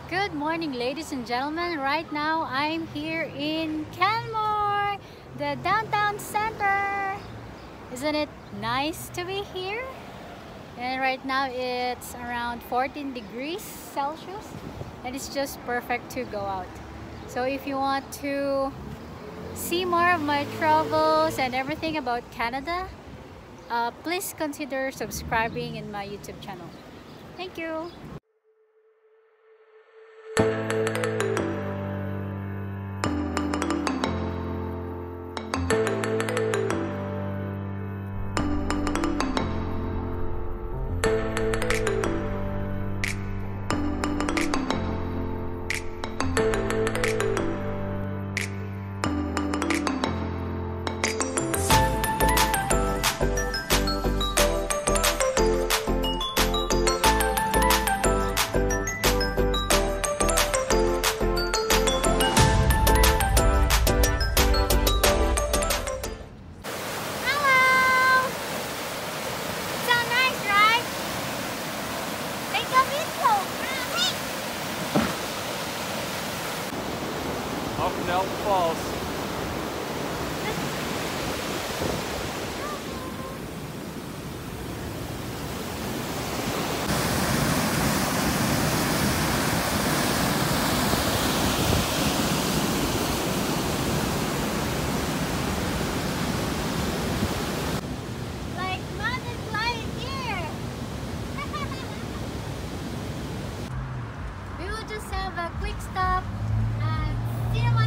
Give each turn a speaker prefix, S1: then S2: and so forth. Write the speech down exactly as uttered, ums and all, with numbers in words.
S1: Good morning, ladies and gentlemen. Right now I'm here in Canmore, the downtown center. Isn't it nice to be here? And right now it's around fourteen degrees Celsius and it's just perfect to go out. So if you want to see more of my travels and everything about Canada, uh, please consider subscribing in my YouTube channel. Thank you.
S2: Falls.
S1: Like mountain flying here. We will just have a quick stop and see my